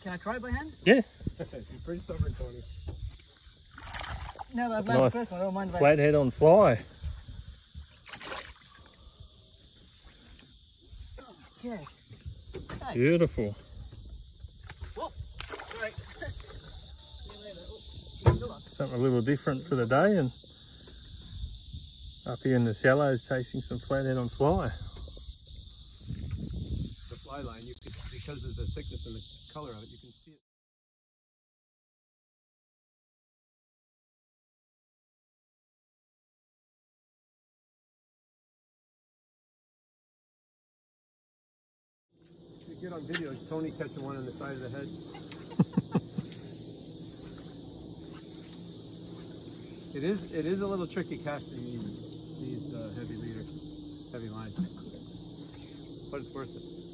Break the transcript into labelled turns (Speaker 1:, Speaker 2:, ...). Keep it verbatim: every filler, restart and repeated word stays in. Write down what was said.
Speaker 1: Can I try it by hand?
Speaker 2: Yeah.
Speaker 3: You're pretty stubborn, Tony.
Speaker 1: No, I've
Speaker 2: Nice
Speaker 1: nice. First one. I don't mind.
Speaker 2: Flathead on fly.
Speaker 1: Okay. Nice.
Speaker 2: Beautiful.
Speaker 1: Whoa. Sorry.
Speaker 2: Something a little different for the day, and up here in the shallows chasing some flathead on fly.
Speaker 3: The fly line, you can, because of the thickness and the color of it, you can see it. You get on video, it's Tony catching one on the side of the head. It is, it is a little tricky casting these, these uh, heavy leaders, heavy lines, but it's worth it.